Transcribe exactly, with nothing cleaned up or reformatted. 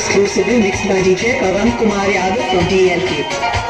exclusively mixed by D J Pavan Kumar Yadav from D L K.